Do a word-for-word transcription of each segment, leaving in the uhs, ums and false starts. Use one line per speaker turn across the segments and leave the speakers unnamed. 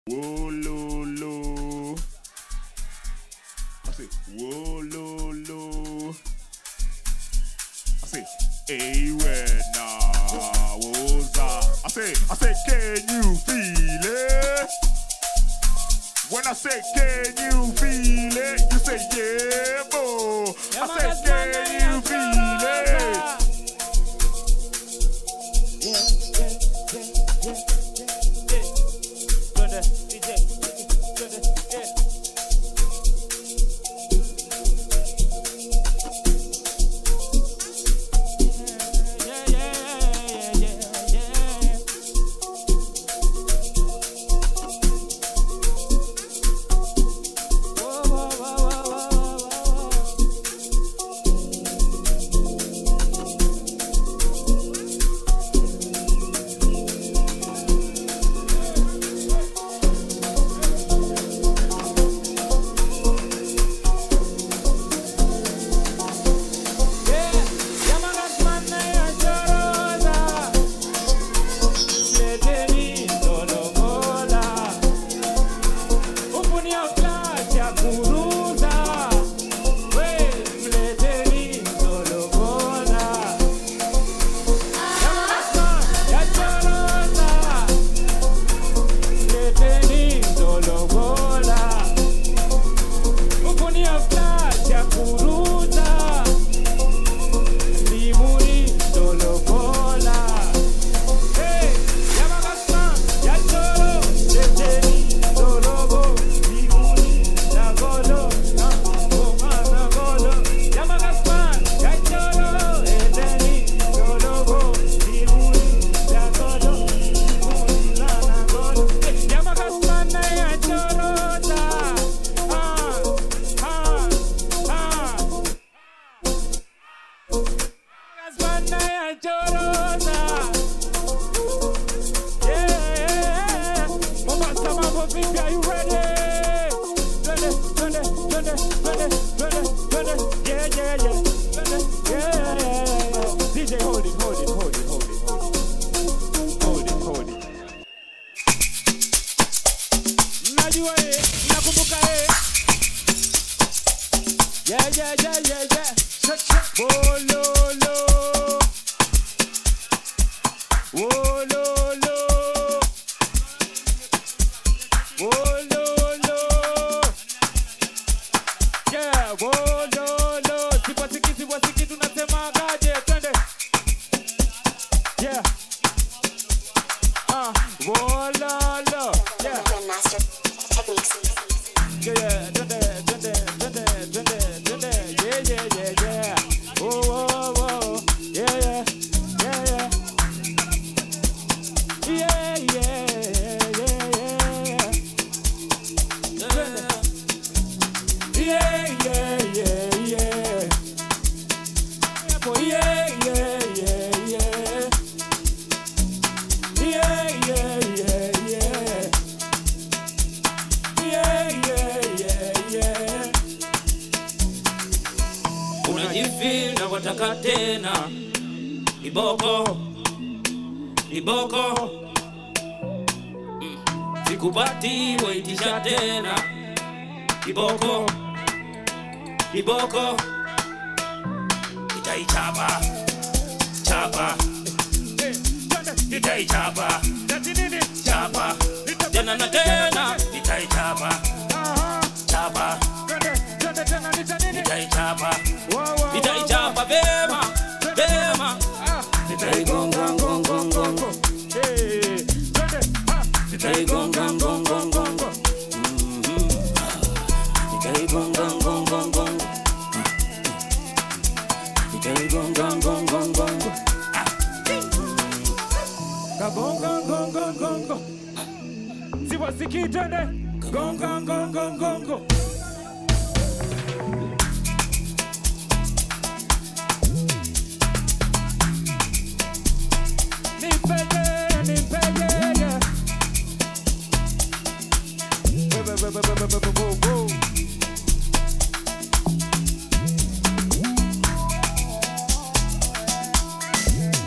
Whoa, lo, lo. I say, whoa, lo, lo. I say, hey, when nah, what's that? I say, I say, can you feel it? When I say, can you feel it? You say, yeah, boy. I say, can you feel it?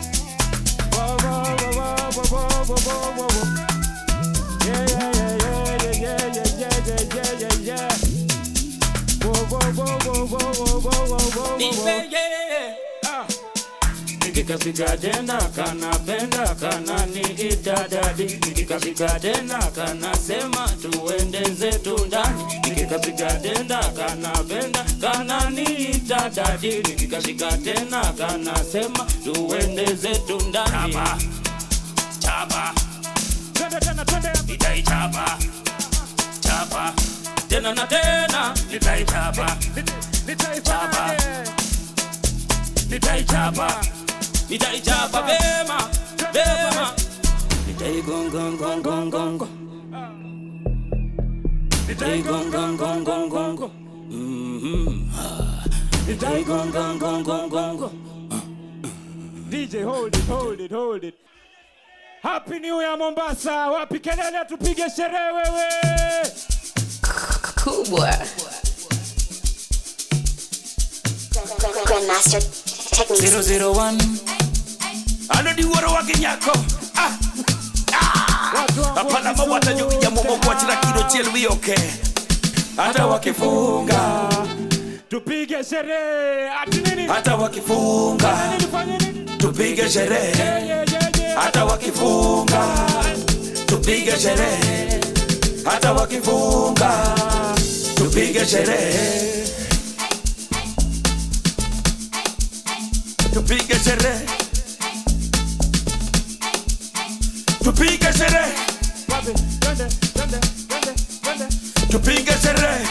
Yeah, yeah, yeah, yeah. nikikafika tena kanapenda kananiita dadi, nikikafika tena kanasema tuende zetu ndani, nikikafika tena kanapenda kananiita dadi, nikikafika tena kanasema tuende zetu ndani. Chapa chapa twende tena twende nitai chapa chapa tena na tena nitai chapa nitai chapa nitai chapa nitai chapa bema bema nitai gong gong gong gong gong nitai gong gong gong gong gong mhm nitai gong gong gong gong gong.
D J hold it hold it hold it. Happy New Year Mombasa, wapi kelele tupige sherehe wewe.
Kubwa Grandmaster Techniques
zero zero one ano di woro wa Kenyako ah ah apana mawata nyoki ya momo kwa chira kilo chelwi okay hata wakifunga
tupige sherehe ati nini
hata wakifunga tupige sherehe hata wakifunga tupige sherehe hata wakifunga tupige sherehe tupige sherehe tupige sherehe
twende twende twende twende
tupige sherehe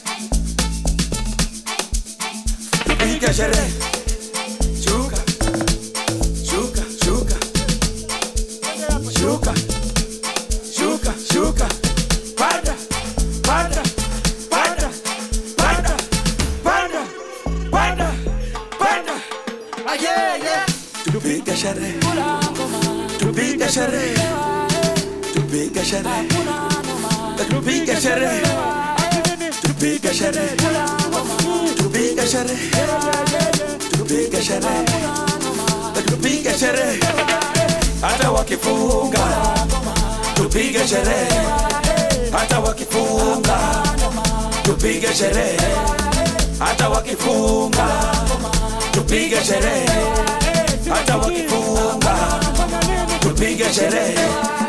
tupige sherehe shuka shuka shuka shuka shuka shuka panda panda panda panda panda panda panda ah yeah yeah tupige sherehe tupige sherehe tupige sherehe tupige sherehe tupige sherehe tupige sherehe tupige sherehe tupige sherehe hata wakifunga tupige sherehe hata wakifunga tupige sherehe hata wakifunga tupige sherehe hata wakifunga tupige sherehe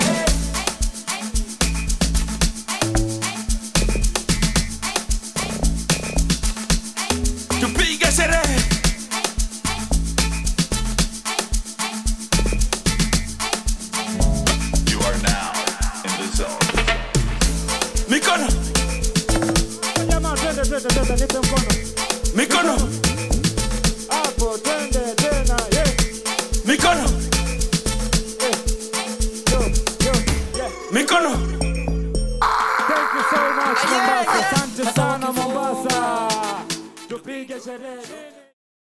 tupige sherehe mikono
jamaa twende twende twende nipe mkono
mikono
hapo twende tena yeah
mikono
yeah yo yo yeah
mikono.
Thank you so much Mombasa, asante sana Mombasa, tupige sherehe.